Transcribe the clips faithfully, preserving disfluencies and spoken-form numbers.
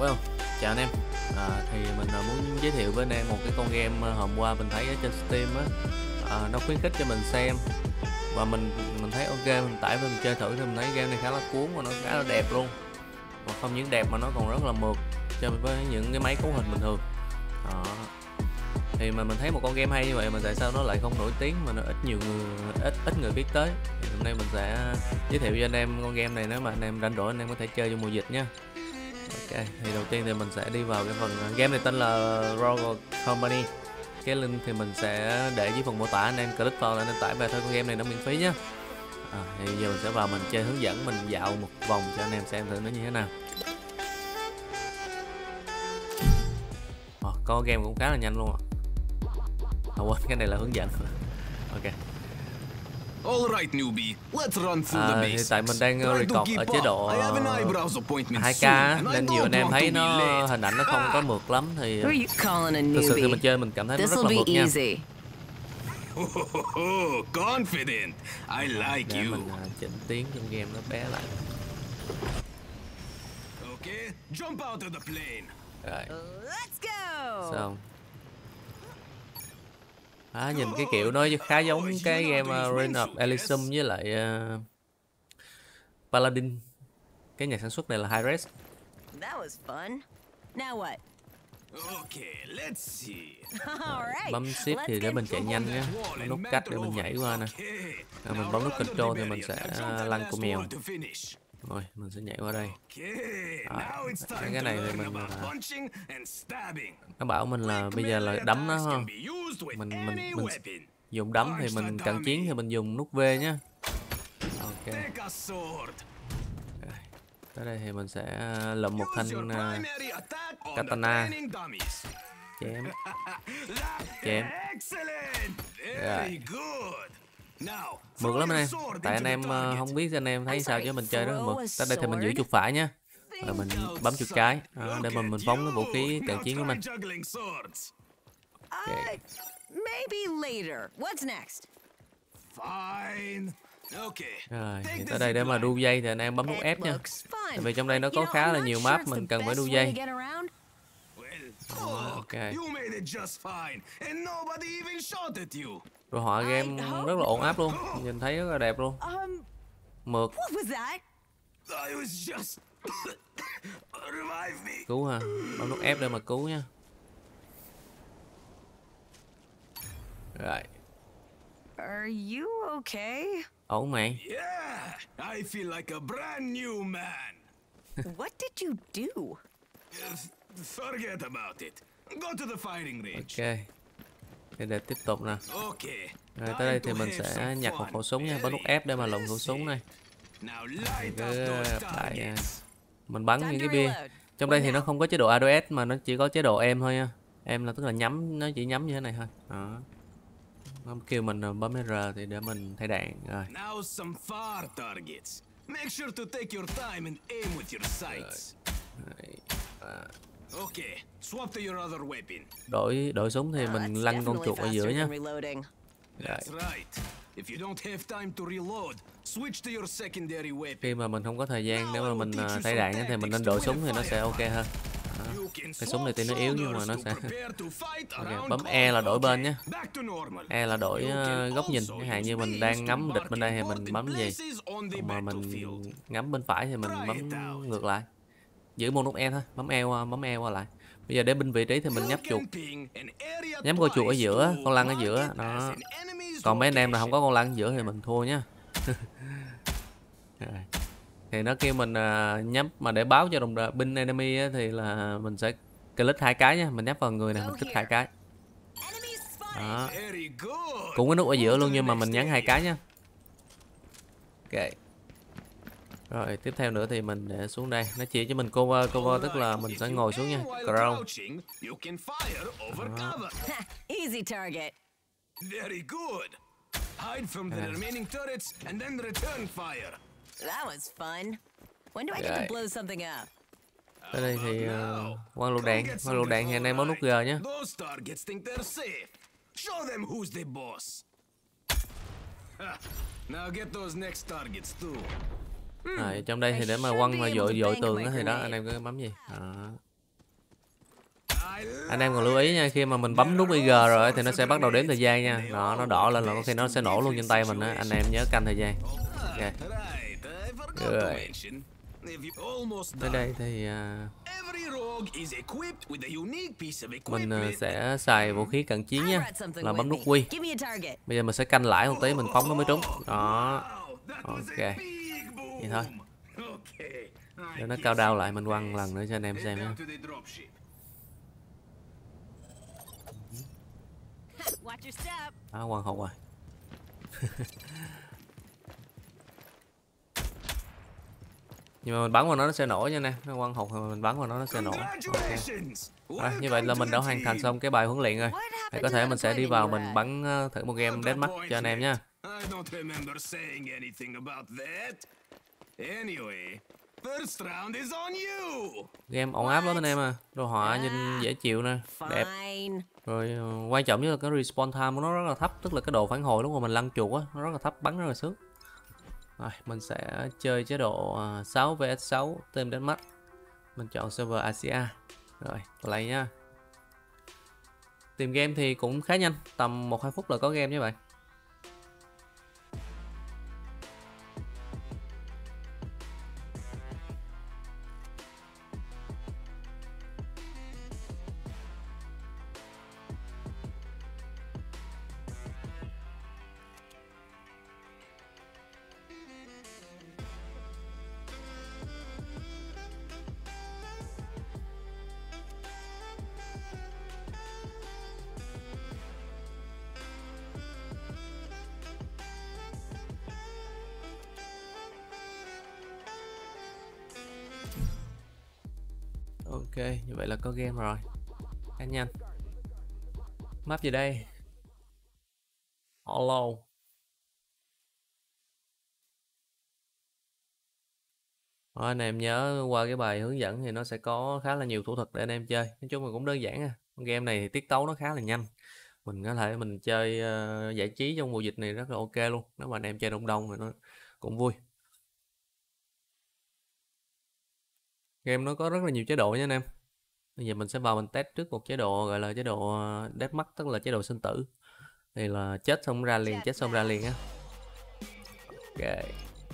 Well, chào anh em. À, thì mình à, muốn giới thiệu với anh em một cái con game à, hôm qua mình thấy ở trên Steam á, à, nó khuyến khích cho mình xem và mình mình thấy ok, mình tải về mình chơi thử thì mình thấy game này khá là cuốn và nó khá là đẹp luôn. Và không những đẹp mà nó còn rất là mượt chơi với những cái máy cấu hình bình thường. Đó. Thì mà mình thấy một con game hay như vậy mà tại sao nó lại không nổi tiếng mà nó ít nhiều người ít ít người biết tới. Thì hôm nay mình sẽ giới thiệu cho anh em con game này, nếu mà anh em rảnh rỗi anh em có thể chơi trong mùa dịch nha. Ok, thì đầu tiên thì mình sẽ đi vào cái phần game này tên là Rogue Company. Cái link thì mình sẽ để dưới phần mô tả, anh em click vào là anh em tải về thôi, con game này nó miễn phí nhé. À, thì giờ mình sẽ vào mình chơi hướng dẫn, mình dạo một vòng cho anh em xem thử nó như thế nào. À, có game cũng khá là nhanh luôn ạ. À, quên, cái này là hướng dẫn. Ok. Alright newbie, let's run through À, the hiện basics. tại mình đang uh, record ở chế độ hai K nên nhiều anh em thấy nó hình ảnh nó không có mượt lắm, thì thực sự khi mình chơi mình cảm thấy nó rất là mượt nha. Confident, I like Để you. mình uh, chỉnh tiếng trong game nó bé lại. Okay, jump out of the plane. Rồi. Let's go. Xong. À, nhìn cái kiểu nó khá giống cái game uh, Reign of Elysium với lại uh, Paladin. Cái nhà sản xuất này là Hi-Rez. That was fun. Now what? Okay, let's see. Alright. Bấm shift thì để mình chạy nhanh nhé, bấm nút cách để mình nhảy qua nè. À, mình bấm nút control thì mình sẽ uh, lăn của mèo. Rồi mình sẽ nhảy qua đây. À, cái này thì mình uh, nó bảo mình là bây giờ là đấm nó không, mình mình mình dùng đấm thì mình cận chiến thì mình dùng nút V nhé. Ok. Tới đây thì mình sẽ lượm một thanh uh, katana, chém chém. Rồi. Mượt lắm anh em, tại anh em uh, không biết anh em thấy sao chứ mình chơi rất là mượt. Tới đây thì mình giữ chuột phải nhé, rồi mình bấm chuột trái đó, để mà mình phóng cái vũ khí cận chiến của mình. Okay. Maybe later. What's next? Fine. Okay. Rồi, thì tới đây để mà đu dây thì anh em bấm nút F nha. Tại vì trong đây nó có khá là nhiều map mình cần phải đu dây. Đó, ok. Rồi họa game rất là ổn áp luôn, nhìn thấy rất là đẹp luôn. Mượt. Cứu ha, bấm nút F để mà cứu nha. Rồi. Are you okay? Ổn mày. Yeah, I feel like a brand new man. What did you do? Forget about it. Go to the firing range. Ok. Để, để tiếp tục nè. Okay. Rồi tới đây thì mình sẽ nhặt một khẩu súng nha, bấm nút F để mà lộn khẩu súng này. Cứ lại mình bắn những cái bia. Trong đây thì nó không có chế độ a đê ét mà nó chỉ có chế độ em thôi nha. Em là tức là nhắm, nó chỉ nhắm như thế này thôi. Đó. Nó kêu mình bấm R thì để mình thay đạn rồi. Now some far targets. Make sure to take your time and aim with your sights. Okay, swap to your other weapon. Đổi đổi súng thì mình lăn con chuột ở giữa nhá. That's right. If you don't have time to reload, switch to your secondary weapon. Khi mà mình không có thời gian để mà mình thay đạn thì mình nên đổi súng thì nó sẽ ok hơn. Đó. Cái súng này tuy nó yếu nhưng mà nó sẽ okay. Bấm E là đổi bên nhé. E là đổi uh, góc nhìn, chẳng hạn như mình đang ngắm địch bên đây thì mình bấm gì, còn mà mình ngắm bên phải thì mình bấm ngược lại. Giữ một nút E thôi, bấm E qua, bấm E qua lại. Bây giờ để bên vị trí thì mình nhấp chuột, nhắm con chuột ở giữa, con lăn ở giữa đó. Còn mấy anh em là không có con lăn ở giữa thì mình thua nhá. Thì nó kêu mình uh, nhấp mà để báo cho đồng đội binh enemy á, thì là mình sẽ click hai cái nhá, mình nhấp vào người này mình kích hai cái. Đó. Cũng cái nút ở giữa luôn nhưng mà mình nhấn hai cái nhá. Ok. Rồi tiếp theo nữa thì mình để xuống đây, nó chỉ cho mình cover, cover tức là mình sẽ ngồi xuống nha. Crouch. Easy target. Very good. Hide from the remaining turrets and then return fire. That was fun. When do I get to blow something up? Tới đây thì uh, quăng lựu đạn, quăng lựu đạn thì anh em bấm nút G nhé. Those targets think they're safe. Show them who's the boss. Now get those next targets too. Rồi, trong đây thì để mà quăng mà dội dội tường đó thì đó anh em cứ bấm gì đó. Anh em còn lưu ý nha, khi mà mình bấm nút Y G rồi thì nó sẽ bắt đầu đếm thời gian nha. Đó, nó đỏ lên là có khi nó sẽ nổ luôn trên tay mình á. Anh em nhớ canh thời gian. Ok. Rồi. Tới đây thì uh, mình uh, sẽ xài vũ khí cận chiến nha, là bấm nút Q. Bây giờ mình sẽ canh lại một tí, mình phóng nó mới trúng. Đó. Ok. Vậy thôi. Để nó cao đao lại, mình quăng lần nữa cho anh em xem nha. Đó, quăng hụt rồi. Nhưng mà mình bắn vào nó nó sẽ nổ nha nè, nó quăng hụt rồi mình bắn vào nó nó sẽ nổ. Okay. À, như vậy là mình đã hoàn thành xong cái bài huấn luyện rồi. Thì có thể mình sẽ đi vào mình bắn thử một game deathmatch cho anh em nha. Game ổn áp lắm anh em à, đồ họa nhìn dễ chịu nè, đẹp. Rồi quan trọng nhất là cái respawn time của nó rất là thấp, tức là cái độ phản hồi lúc mà mình lăn chuột á, nó rất là thấp, bắn rất là sướng. Rồi, mình sẽ chơi chế độ sáu vs sáu team deathmatch. Mình chọn server Asia. Rồi, play nha. Tìm game thì cũng khá nhanh, tầm một hai phút là có game nha bạn. Ok, như vậy là có game rồi. Khá nhanh. Map gì đây? Hollow. Rồi, anh em nhớ qua cái bài hướng dẫn thì nó sẽ có khá là nhiều thủ thuật để anh em chơi. Nói chung là cũng đơn giản à. Game này thì tiết tấu nó khá là nhanh. Mình có thể mình chơi uh, giải trí trong mùa dịch này rất là ok luôn. Nếu mà anh em chơi đông đông thì nó cũng vui. Game nó có rất là nhiều chế độ nha anh em. Bây giờ mình sẽ vào mình test trước một chế độ gọi là chế độ deathmatch, tức là chế độ sinh tử. Thì là chết xong ra liền, chết xong ra liền á. Ok.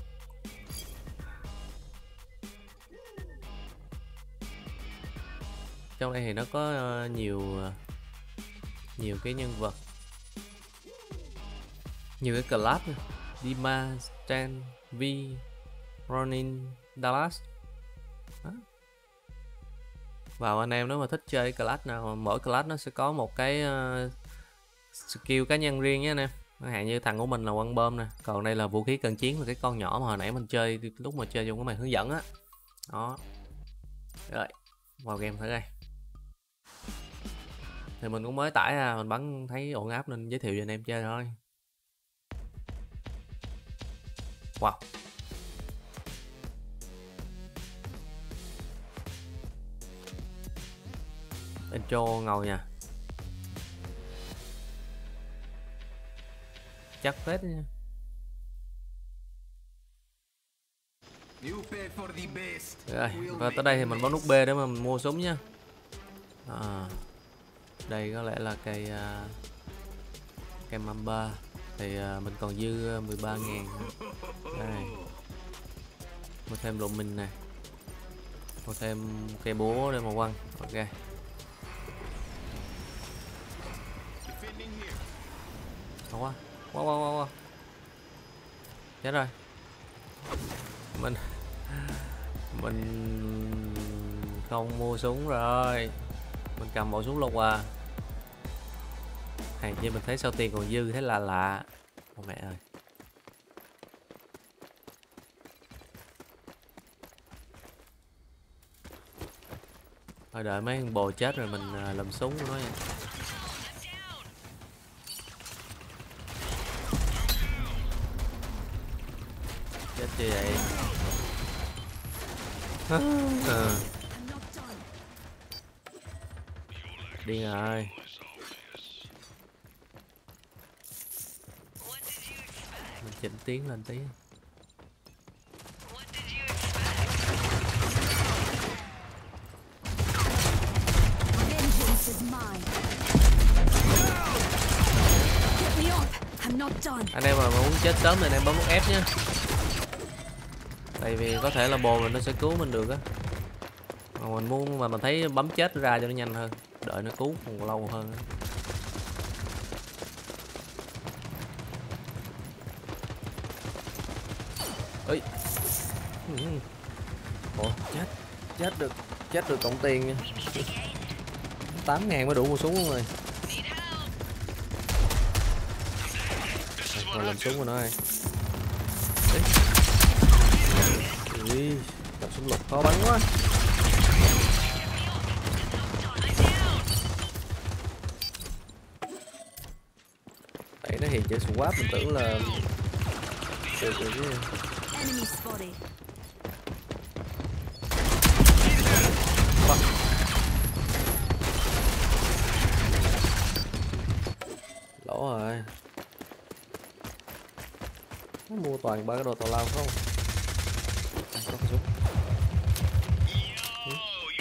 Trong đây thì nó có uh, nhiều uh, nhiều cái nhân vật, nhiều cái class này. Dima, Stan, Vi, Ronin, Dallas. Đó. Vào anh em nếu mà thích chơi class nào, mỗi class nó sẽ có một cái uh, skill cá nhân riêng nhé anh em. Chẳng hạn như thằng của mình là quăng bom nè, còn đây là vũ khí cận chiến là cái con nhỏ mà hồi nãy mình chơi lúc mà chơi trong cái màn hướng dẫn á. Đó. Rồi, vào game thử đây. Thì mình cũng mới tải ra, mình bắn thấy ổn áp nên giới thiệu cho anh em chơi thôi. Wow. Intro ngầu nha. Chắc phết nha. Rồi, và tới đây thì mình bấm nút B để mà mình mua súng nha. À, đây có lẽ là cây uh, cây mamba. Thì uh, mình còn dư mười ba ngàn. Đây. Mua thêm lụm mình nè. Mua thêm cây búa để mà quăng. Ok. Quá. Wow, wow, wow, wow. Chết rồi. Mình Mình không mua súng rồi. Mình cầm bộ súng lục à. Hàng chi mình thấy sao tiền còn dư, thế là lạ. Ôi mẹ ơi. Thôi đợi mấy con bồ chết rồi mình uh, làm súng của nó nha. Chết chi vậy? À. Điên rồi. Mình chỉnh tiếng lên tí. Anh em mà muốn chết sớm thì anh em bấm nút F nhé. Tại vì có thể là bồ mình nó sẽ cứu mình được á. Mà mình muốn mà mình thấy bấm chết ra cho nó nhanh hơn, đợi nó cứu còn lâu hơn á. Ơi. Ủa chết, chết được, chết được cộng tiền nha. tám ngàn mới đủ mua súng luôn rồi. Rồi làm súng của nó ơi. Ui, đập súng lục khó bắn quá. Đấy nó hiện chữ swap mình tưởng là được rồi chứ. Lỗ rồi. Nó mua toàn ba cái đồ tào lao không? À, có cái súng. Ừ.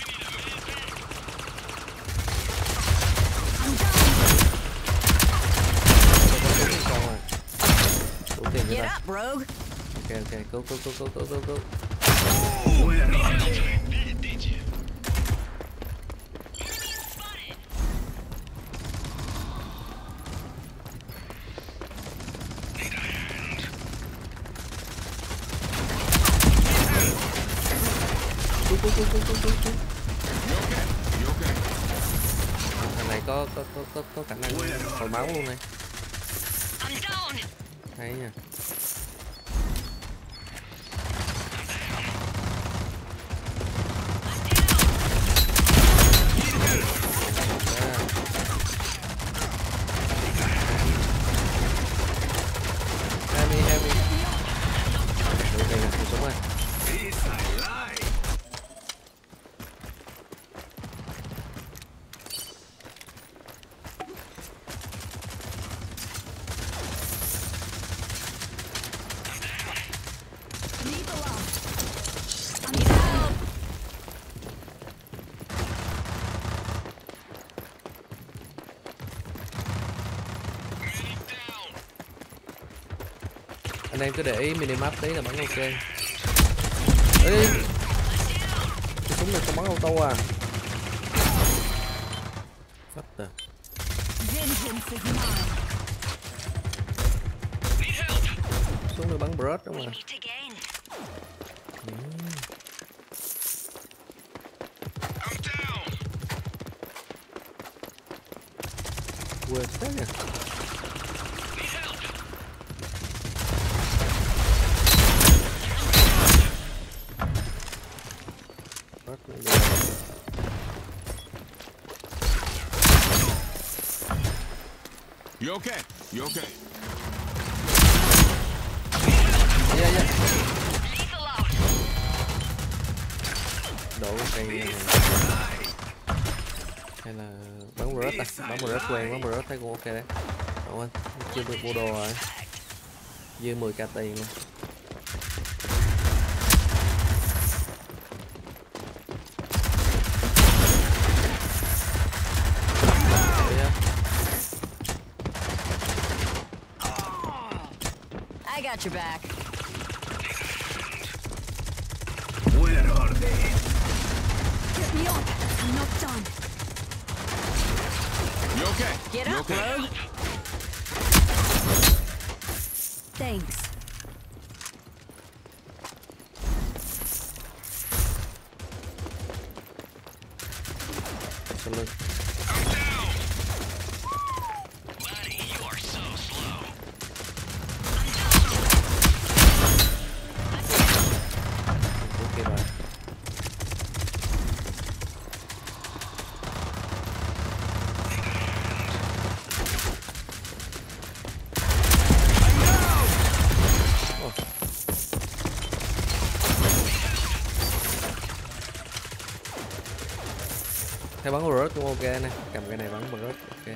Đủ tiền chưa ta? Ok ok, cứu cứu cứu cứu cứu cứu cứu. Thằng này có có có có có khả năng hồi máu luôn này. Hay nha. Heavy heavy. Đủ tiền là súng rồi. Anh em cứ để ý minimap tí là bắn ok. Ê, cái súng này không bắn auto à? Phát tờ. Súng này bắn burst đúng không? Quên thế nè. You okay? You okay? Yeah, yeah. Đổ cây này. Hay là bắn burst à? Bắn burst quen, bắn burst thấy cũng ok đấy. Đúng không? Chưa được mua đồ rồi. Dư mười k tiền luôn. I got your back. Where are they? Get me up. I'm not done. You okay? Get You up, okay? Rogue. Thanks. Absolutely. Thế bắn burst cũng ok nè, cầm cái này bắn burst ok.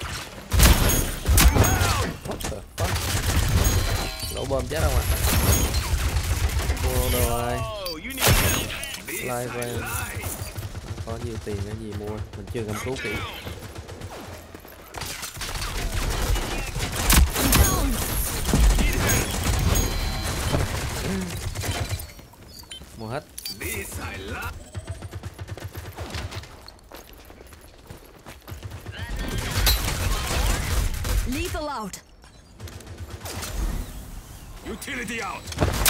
What the fuck? Lỗ bom chết không à? đâu rồi. Live về. Có nhiều tiền cái gì mua, mình chưa ngâm cứu kỹ. Mua hết. Lethal out. Utility out.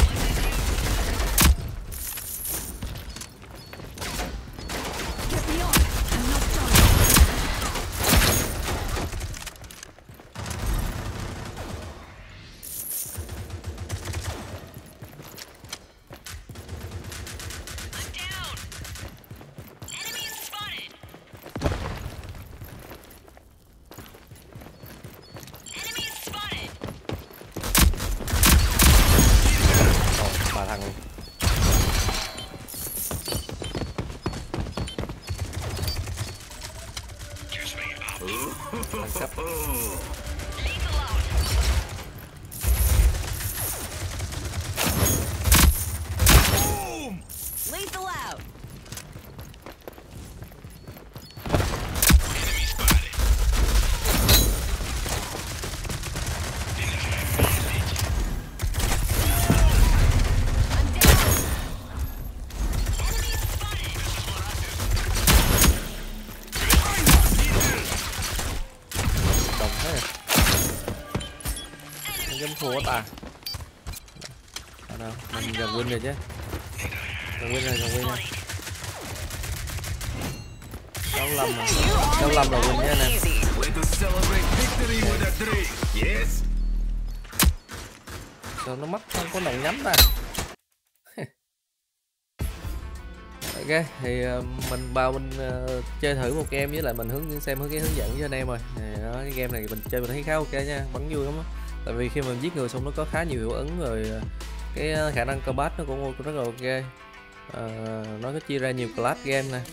Get me on. I'm not done. I'm down. Enemy spotted. Enemy spotted. Ồ, ba thằng luôn. Thằng cấp. Lethal out. Boom. Lethal out. Enemy spotted. I'm down. Enemy spotted. Đồng thế. Mình dám thua ta. Ở đâu? Mình gần win rồi chứ. Gần win rồi, gần win rồi. sáu mươi lăm rồi. sáu mươi lăm là win nhé anh em. Let us celebrate victory with a drink. Yes. Sao nó mất không có đồng nhắm ta. Ok thì uh, mình vào mình uh, chơi thử một game, với lại mình hướng xem hướng cái hướng dẫn với anh em rồi. Này, đó, cái game này mình chơi mình thấy khá ok nha, bắn vui lắm á. Tại vì khi mình giết người xong nó có khá nhiều hiệu ứng rồi, uh, cái uh, khả năng combat nó cũng rất là ok. Uh, nó có chia ra nhiều class game nè.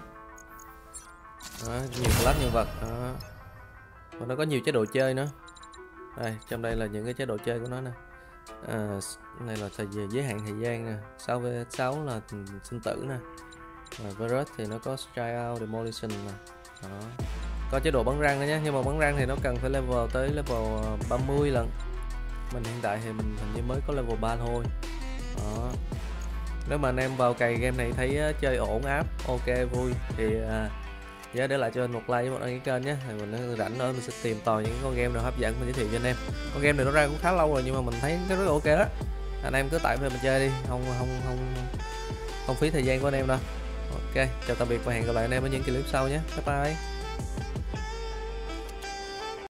Đó, nhiều class nhân vật đó. Và nó có nhiều chế độ chơi nữa. Đây, trong đây là những cái chế độ chơi của nó nè. À, này là thời giới hạn thời gian nè, sáu v sáu là sinh tử nè, và virus thì nó có strike out, demolition nè. Đó. Có chế độ bắn răng nữa nhé, nhưng mà bắn răng thì nó cần phải level tới level ba mươi lần. Mình hiện tại thì mình hình như mới có level ba thôi. Đó. Nếu mà anh em vào cày game này thấy uh, chơi ổn áp, ok vui thì uh, nhớ để lại cho anh một like với một đăng ký kênh nhé. Mình rảnh nữa mình sẽ tìm tòi những con game nào hấp dẫn mình giới thiệu cho anh em. Con game này nó ra cũng khá lâu rồi nhưng mà mình thấy nó rất là ok đó. Anh em cứ tải về mình chơi đi, không không không không phí thời gian của anh em đâu. Ok, chào tạm biệt và hẹn gặp lại anh em ở những clip sau nhé. Bye bye.